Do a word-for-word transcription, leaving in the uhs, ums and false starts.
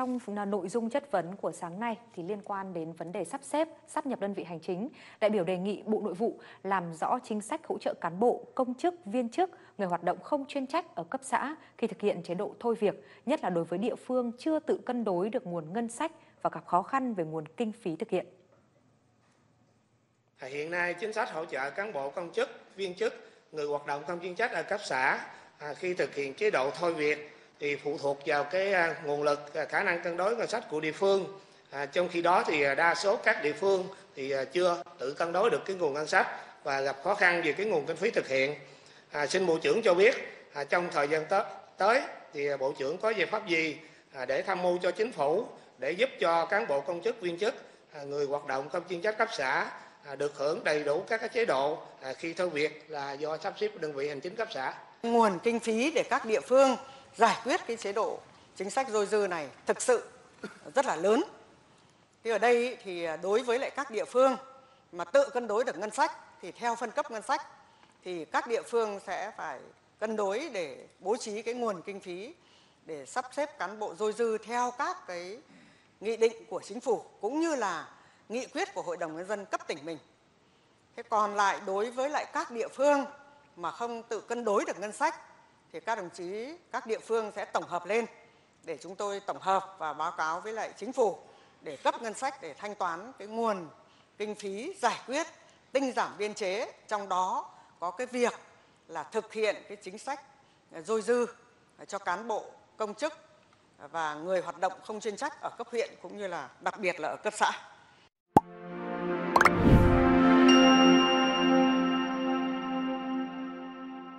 trong nội dung chất vấn của sáng nay thì liên quan đến vấn đề sắp xếp, sáp nhập đơn vị hành chính, đại biểu đề nghị Bộ Nội vụ làm rõ chính sách hỗ trợ cán bộ, công chức, viên chức, người hoạt động không chuyên trách ở cấp xã khi thực hiện chế độ thôi việc, nhất là đối với địa phương chưa tự cân đối được nguồn ngân sách và gặp khó khăn về nguồn kinh phí thực hiện. Hiện nay, chính sách hỗ trợ cán bộ công chức, viên chức, người hoạt động không chuyên trách ở cấp xã à, khi thực hiện chế độ thôi việc thì phụ thuộc vào cái à, nguồn lực, à, khả năng cân đối ngân sách của địa phương. À, trong khi đó thì đa số các địa phương thì à, chưa tự cân đối được cái nguồn ngân sách và gặp khó khăn về cái nguồn kinh phí thực hiện. À, xin Bộ trưởng cho biết à, trong thời gian tới, tới thì Bộ trưởng có giải pháp gì à, để tham mưu cho Chính phủ để giúp cho cán bộ công chức, viên chức, à, người hoạt động không chuyên trách cấp xã À, được hưởng đầy đủ các cái chế độ à, khi thôi việc là do sắp xếp đơn vị hành chính cấp xã. Nguồn kinh phí để các địa phương giải quyết cái chế độ chính sách dôi dư này thực sự rất là lớn. Thì ở đây thì đối với lại các địa phương mà tự cân đối được ngân sách thì theo phân cấp ngân sách thì các địa phương sẽ phải cân đối để bố trí cái nguồn kinh phí để sắp xếp cán bộ dôi dư theo các cái nghị định của chính phủ cũng như là nghị quyết của Hội đồng Nhân dân cấp tỉnh mình. Thế còn lại đối với lại các địa phương mà không tự cân đối được ngân sách thì các đồng chí, các địa phương sẽ tổng hợp lên để chúng tôi tổng hợp và báo cáo với lại chính phủ để cấp ngân sách để thanh toán cái nguồn kinh phí giải quyết tinh giảm biên chế, trong đó có cái việc là thực hiện cái chính sách dôi dư cho cán bộ công chức và người hoạt động không chuyên trách ở cấp huyện cũng như là đặc biệt là ở cấp xã.